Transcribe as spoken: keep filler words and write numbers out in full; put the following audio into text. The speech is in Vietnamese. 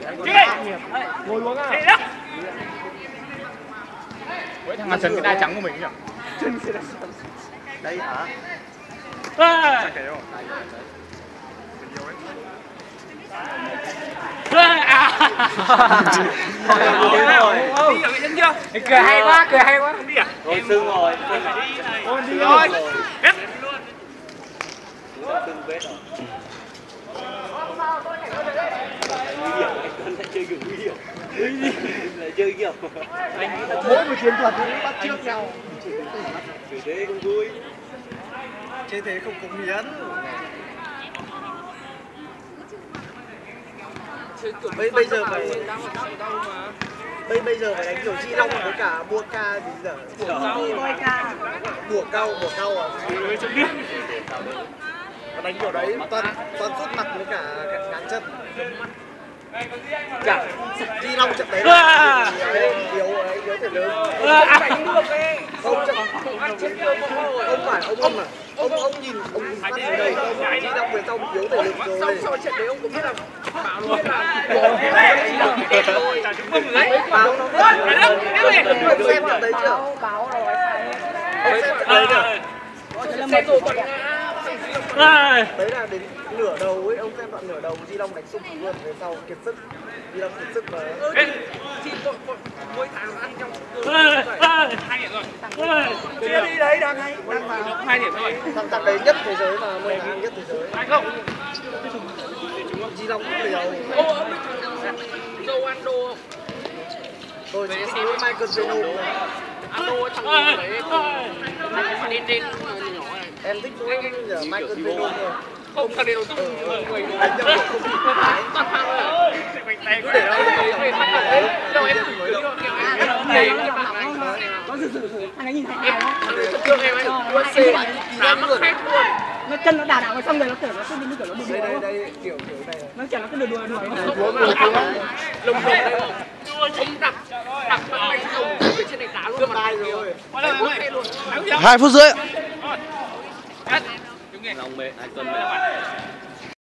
Ngồi luôn á. Với thằng Hàn Trần cái đai trắng của mình nhỉ? Đây hả? Chắc cái không? Cười hay quá, cười hay quá. Rồi sưng rồi. Ôi đi rồi. Hết. Sưng vết rồi. Nguy hiểm, anh lại chơi kiểu nguy hiểm. Lại chơi kiểu. Mỗi một chiến thuật cũng bắt trước nhau. Chơi thế không vui. Chơi thế không cống hiến. Bây bây giờ phải bây bây giờ phải đánh kiểu Chi Long với cả Bua Ca gì giờ? Bua Ca. Bua Cao, Bua Cao à? Đánh kiểu đấy toàn toàn sút mặt với cả ngáng chân. Chả Chi Long trận đấy là yếu ấy, yếu thể lớn. Đánh được đấy. Không trận không phải ông ông à. Ông ông nhìn ông nhìn phát ở đây ông Chi Long về sau yếu thể lực rồi. Sau sau trận đấy ông cũng biết là bảo luôn là báo nó xem trận đấy chưa? Báo rồi. Em xem trận đấy chưa? Xem rồi còn đấy là đến nửa đầu ấy, ông xem đoạn nửa đầu Di Long đánh sung luôn, về sau kiệt sức, Di Long kiệt sức mà. Thì mỗi tháng ăn trong hai điểm rồi. chưa đi đấy đang hay, đang vào hai điểm rồi. thằng thằng đấy nhất thế giới mà, mười nghìn nhất thế giới. Không. Di Long cũng liều. Ô ông biết Joe Ando không? Tôi chỉ thích Michael Venom. Ando thằng đấy thằng đi trên nhỏ này. Em thích mỗi giờ Michael Venom thôi. Không thằng này nó tung người đánh nhau không bị toàn phao rồi. cứ để nó đâu em thử kiểu em thấy có sự sự sự anh ấy nhìn thấy em ai đó thằng thương em ấy u ép xê đá mắc hết luôn. nó chân nó đảo đảo vào xong rồi nó kiểu nó cứ như kiểu nó đùa đây đây đùa đây kiểu kiểu này nó kiểu nó cứ đùa đùa đùa Lồng lồng đấy không? Ông đặt đặt bánh rồng ở trên này đá luôn mà rồi. Hai phút rưỡi. Đúng Lòng mệt, hai tuần mệt.